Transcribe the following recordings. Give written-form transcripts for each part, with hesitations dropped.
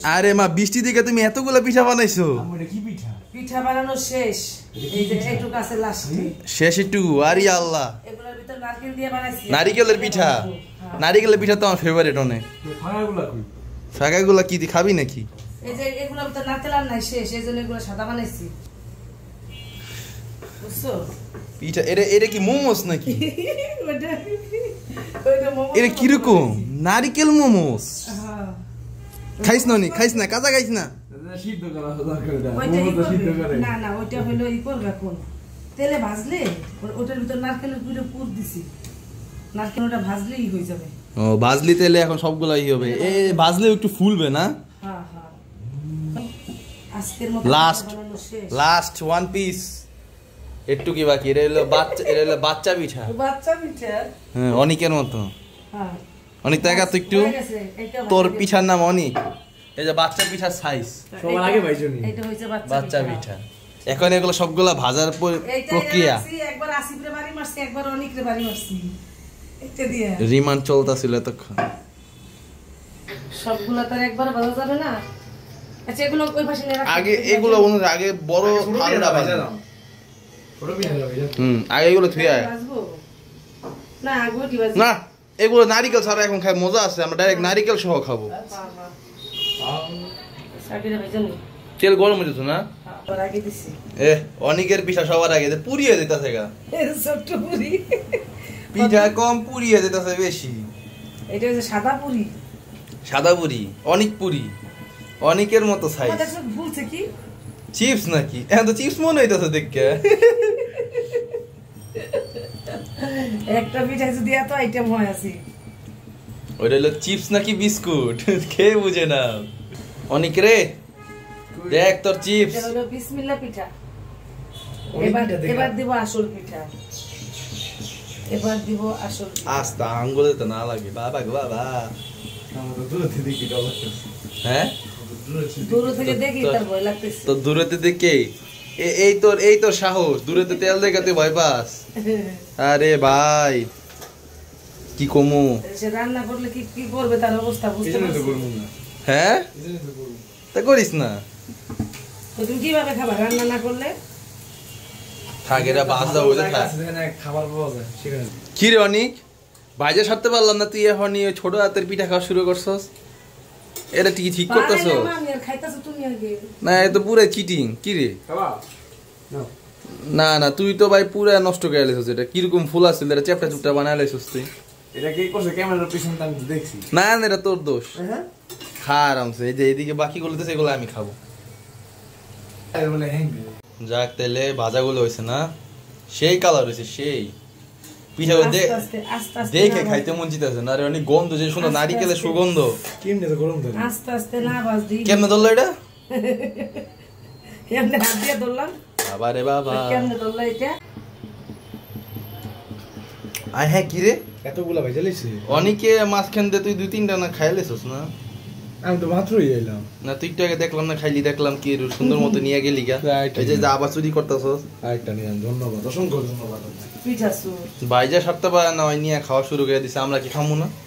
আরে মা বৃষ্টি দিকে তুমি এতগুলা পিঠা বানাইছো? কি পিঠা? পিঠা বানানো শেষ। এই যে একটু কাছে লাস্ট শেষ একটু। আরে আল্লাহ, এগুলোর ভিতর নারকেল দিয়ে বানাইছি। নারিকেলের পিঠা। নারিকেলের পিঠা তো আমার ফেভারিট অনেক। ফাঁকাগুলা কই? ফাঁকাগুলা কি খাবি নাকি? এই যে এগুলোর ভিতর নারকেল আর নাই, শেষ, এইজন্য এগুলো সাদা বানাইছি। বুঝছো? পিঠা এটা কি মোমোস নাকি? ওটা মোমো। এটা কিরকম? নারিকেল মোমোস। হ্যাঁ। খাইস না নি? খাইস না, কাঁচা খাইস না। সিদ্ধ করা দরকার না। ওইটা ই সিদ্ধ করবে। করে। না না, ওইটা হলো ই করবে কোন তেলে ভাজলে, ওটার ভিতর নারকেলের পুর দিছি। নারকেল ওটা ভাজলেই হয়ে যাবে। ও ভাজলি তেলে এখন সবগুলাই হবে। ভাজলে একটু ফুলবে না? হ্যাঁ হ্যাঁ। আজকের মতো বানানো শেষ। Last one piece. একটু কি বাকি? এটা হলো বাচ্চা পিঠা। বাচ্চা পিঠা। হ্যাঁ, অনিকের মতো। হ্যাঁ। অনেক টাকা তো একটু। হয়ে গেছে, এটা তোর পিঠার নাম অনিক। এই যে বাচ্চা পিঠার সাইজ। সবার আগে ভাইজনি। এটা হইছে বাচ্চা পিঠা। এখন এগুলো সবগুলা ভাজার প্রক্রিয়া। একবার আসিফরে বাড়ি মারছি, একবার অনিকরে বাড়ি মারছি। এটা দিয়ে রিমান্ড চলতেছিল এতক্ষণ। সবগুলা তো একবার ভাজা যাবে না। আচ্ছা, এগুলো ওই পাশে নিয়ে রাখ। আগে এগুলো আগে বড় আলুটা ভাজা দাও। ছোট পিঠা ভাইজা। আগে এগুলো থুই আয়। ভাজবো না, আগুটি ভাজবো না, এগুলো নারিকেল ছাড়া এখন খাই মজা আছে। আমরা ডাইরেক্ট নারিকেল সহ খাবো। সাকিরা ভাইজান নি। তেল গরম হয়ে যেত না? আর আগে দিছি। অনিকের পিঠা সবার আগে পুড়িয়ে দিতেছে গা। এই ছোট্ট পুরি। পিঠা কম, পুড়িয়ে দিতেছে বেশি। এটা হচ্ছে সাদা পুরি। সাদা পুরি, অনিক পুরি, অনিকের মতো সাইজ। আমাদের সব ভুলছে কি? চিপস নাকি? এখন তো চিপস মনে হইতেছে দেখে। একটা পিঠা যদি এত আইটেম হয় আছে। ওইটা হলো চিপস নাকি বিস্কুট? খেয়ে বুঝে না। অনিক রে, দেখ তোর চিপস। এটা হলো বিসমিল্লাহ পিঠা। এবার দিব আসল পিঠা। এবার দিব আসল পিঠা। আস্তা আঙ্গুলে তো না লাগে। বাবা গো বাবা। আমরা দূর থেকে দেখি ডলার। হ্যাঁ, দূর থেকে দেখি তার ভয় লাগতেছে। তো দূরেতে দেখে এই তোর সাহস। দূরেতে তেল দেখাতে ভয় পাস? আরে ভাই কি কমু? সে রান্না করলে কি কি করবে তার অবস্থা বুঝতে পারছিস? হ্যাঁ, তা করিস না। তো তুমি কিভাবে খাবা রান্না না করলে? থাকেরা বাজা হইলে থাক। খাবার পাওয়া যায় সেখানে। কি রে অনিক, ভাইজা সারতে পারলাম না, তুই এখনই ওই ছোট হাতের পিঠা খাওয়া শুরু করছস? এটা ঠিক করতেছ আমি আর খাইতাছো তুমি আগে। না? এ তো পুরো চিটিং। কি রে? খাবা? না না, তুই তো ভাই পুরো নষ্ট করে লাইছস। এটা কিরকম ফুল আছিল, এটা চ্যাপটা চুপটা বানায় লাইছস তুই। এটা কি করছে ক্যামেরার পিছনে? আমি তো দেখছি। না না, এটা তোর দোষ। হ্যাঁ, খা আরামসে। এই যে এইদিকে বাকি গুলো দিতেছে, এগুলো আমি খাবো। আর বলে হ্যাঁ। যাক, তেলে ভাজাগুলো হয়েছে না, সেই কালার হয়েছে, সেই পিঠাগুলো আস্তে আস্তে দেখে খাইতে মন চিতেছে না রে। অনেক গন্ধ, যে সুন্দর নারিকেলের সুগন্ধ। কেমনে তো গরম ধরে। আস্তে আস্তে না ভাজদি। কেমনে ধরলো এটা? কেমনে হাত দিয়ে ধরলাম? বাবা রে বাবা। কেমনে ধরলো এটা? আয় হ্যাঁ, কি রে এতগুলা ভাইজা লইছে? অনেকে মাঝখান দিয়ে তুই 2-3টা না খাইলেছস না? আমি তো মাত্রই এলাম। না, তুই একটু আগে দেখলাম না, খাইলি দেখলাম কি সুন্দর মতো নিয়ে গেলি গা। এই যে আবার চুরি করতেছস। আরেকটা নিয়ে ধন্যবাদ, অসংখ্য ধন্যবাদ। পিঠা সুর ভাইজা সারতে পারে না, ওই নিয়ে খাওয়া শুরু করে দিছে। আমরা কি খামু না?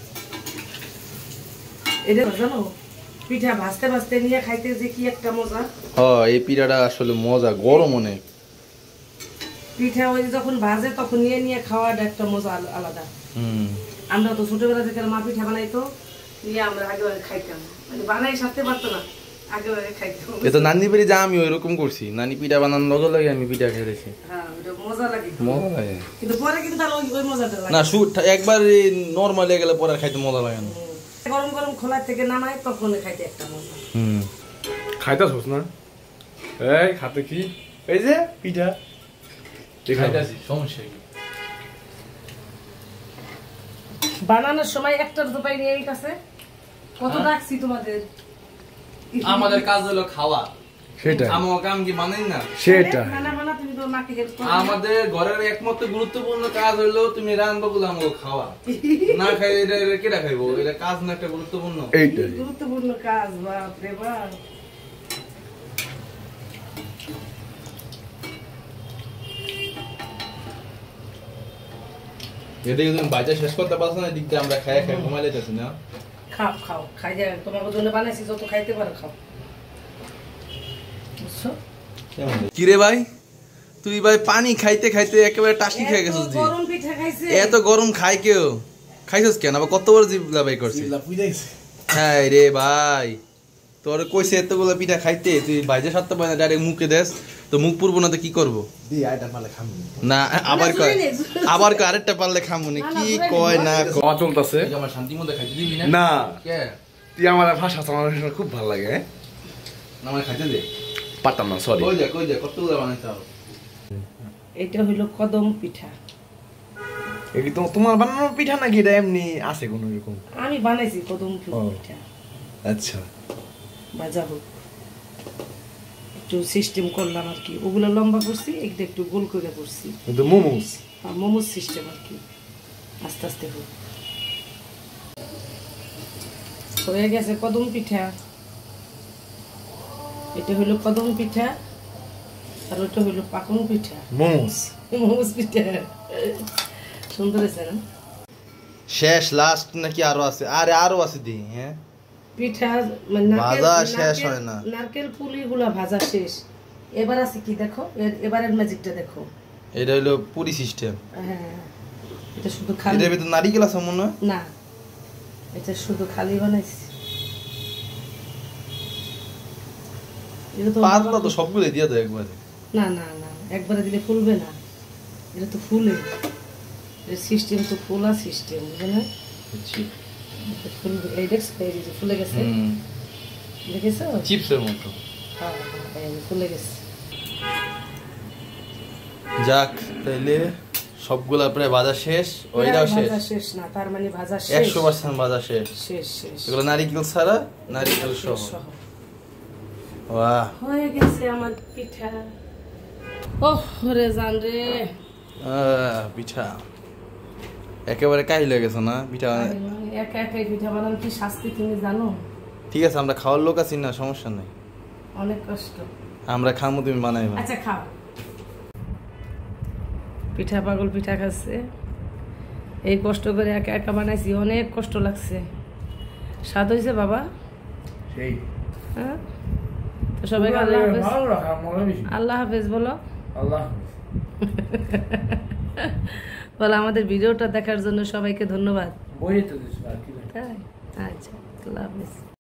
এটা জানো, পিঠা ভাজতে ভাজতে নিয়ে খাইতে যে কি একটা মজা। এই পিঠাটা আসলে মজা, গরম অনেক। পিঠা ওই যখন ভাজে তখন নিয়ে নিয়ে খাওয়াটা একটা মজা আলাদা। আমরা তো ছোটবেলা থেকে মা পিঠা বানাইতো, নিয়ে আমরা আগে খাইতাম, মানে বানাই সারতে পারতো না, আগে খাইতাম। এ তো নানি বাড়ি যা আমি ওইরকম করছি। নানি পিঠা বানানোর লগে লাগে আমি পিঠা খেয়েছি। হ্যাঁ, ওটা মজা লাগে। মজা লাগে কিন্তু পরে কিন্তু আর ওই মজাটা লাগে না। একবার নরমাল হয়ে গেলে পরে আর খাইতে মজা লাগে না। গরম গরম খোলা থেকে নামাই তখন খাইতে একটা মজা। খাইতাছস না? এই খাতে কি? এই যে পিঠা খাইতাছি, সমস্যা কি? বানানোর সময় একটা তো পাই নিয়ে এই কাছে কত রাখছি তোমাদের। আমাদের কাজ হলো খাওয়া। সেটা আমার কাম কি বানাই না? সেটা না তুমি তো মাকে হেল্প করো। আমাদের ঘরের একমাত্র গুরুত্বপূর্ণ কাজ হলো তুমি রান্না বলে আমাকে খাওয়া। না খাই এটা কেটা খাইবো? এটা কাজ না একটা গুরুত্বপূর্ণ। এইটাই গুরুত্বপূর্ণ কাজ। বাপ রে বাপ। এটা তুমি বাজার শেষ করতে পারছো না, দিকটা আমরা খাই ঘুমাই লেতেছি না। খাও খাও খাই যায় তোমার জন্য বানাইছি যত খাইতে পারো খাও বুঝছো কিরে ভাই তুই ভাই পানি খাইতে খাইতে একেবারে টাসকি খেয়ে গেছিস জি গরম পিঠা খাইছে এত গরম খাই কেউ খাইছিস কেন আবার কত বড় জিভ লাভাই করছিস হ্যাঁ রে ভাই তোর কইছে এতগুলো পিঠা খাইতে তুই বাইরে সারতে পারে না ডাইরেক্ট মুখে দেস তো মুখ পুরবো না তো কি করবো না আবার কয় আরেকটা পারলে খামু না কি কয় না খাওয়া চলতেছে আমার শান্তি মতো খাইতে দিবি না না কে তুই আমার ভাষা আমার খুব ভালো লাগে না আমার খাইতে দে পারতাম না সরি কই দে কতগুলো বানাইতে হবে এটা হইলো কদম পিঠা এই তো তোমার বানানো পিঠা নাকি এটা এমনি আছে কোনো এরকম আমি বানাইছি কদম পিঠা আচ্ছা ভাজা হোক একটু সিস্টেম করলাম আর কি ওগুলো লম্বা করছি একটা একটু গোল করে করছি কিন্তু মোমোস মোমোস সিস্টেম আর কি আস্তে আস্তে হোক হয়ে গেছে কদম পিঠা এটা হইলো কদম পিঠা আর ওটা হইলো পাকন পিঠা মোমোস মোমোস পিঠা সুন্দর হয়েছে না শেষ লাস্ট নাকি আরো আছে আরো আছে দি হ্যাঁ পিঠা মানে ভাজা শেষ হয় না নারকেল পুলিগুলা ভাজা শেষ এবার আছে কি দেখো এবারের ম্যাজিকটা দেখো এটা হলো পুরি সিস্টেম হ্যাঁ এটা শুধু খালি এটার ভিতর নারিকেল আছে মনে হয় না এটা শুধু খালি বানাইছি এটা তো পাতলা তো সবগুলো দিয়ে দাও একবারে না না না একবারে দিলে ফুলবে না এটা তো ফুলে এর সিস্টেম তো ফুলা সিস্টেম বুঝলে না ফুলবে এই দেখছো এই যে ফুলে গেছে দেখেছো চিপসের মতো হ্যাঁ হ্যাঁ এই ফুলে গেছে যাক তাইলে সবগুলা প্রায় ভাজা শেষ ওইটাও শেষ ভাজা শেষ না তার মানে ভাজা শেষ 100% ভাজা শেষ শেষ শেষ এগুলো নারিকেল ছাড়া নারিকেল সহ বাহ হয়ে গেছে আমার পিঠা ওহ রে জান রে পিঠা একেবারে কাহিল হয়ে গেছে না পিঠা একা একাই পিঠা বানানো কি শাস্তি তুমি জানো ঠিক আছে আমরা খাওয়ার লোক আছি না সমস্যা নেই অনেক কষ্ট আমরা খামু তুমি বানাইবা আচ্ছা খাও পিঠা পাগল পিঠা খাচ্ছে এই কষ্ট করে একা একা বানাইছি অনেক কষ্ট লাগছে স্বাদ হয়েছে বাবা সেই হ্যাঁ তো সবাইকে আল্লাহ হাফেজ আল্লাহ হাফেজ বলো আল্লাহ বলো আমাদের ভিডিওটা দেখার জন্য সবাইকে ধন্যবাদ বই তো তাই আচ্ছা আল্লাহ হাফেজ